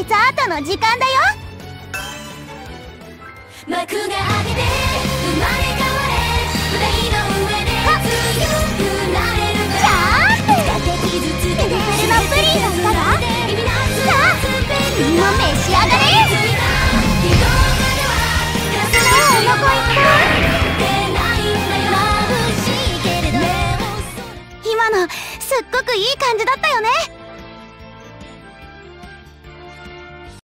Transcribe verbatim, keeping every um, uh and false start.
ツアートの時間だよ。 幕が開けて生まれ変われ、舞台の上で強くなれるか。 じゃあ使って傷つけてテルのプリンの歌がさあ君も召し上がれ。そのお横いっぱい。今のすっごくいい感じだったよね。